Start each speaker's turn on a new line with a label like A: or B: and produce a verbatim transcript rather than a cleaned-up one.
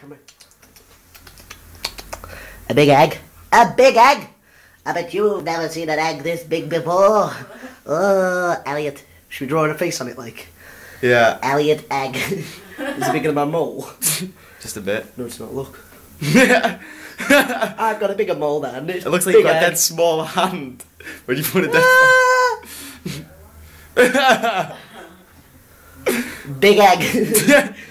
A: camera. A big egg. A big egg! I bet you've never seen an egg this big before. Oh, Elliot. Should we draw a face on it, like?
B: Yeah.
A: Elliot egg. Is it bigger than my mole?
B: Just a bit.
A: No, it's not. Look. I've got a bigger mole than it.
B: It looks like you've got that small hand when you put it down.
A: Big egg.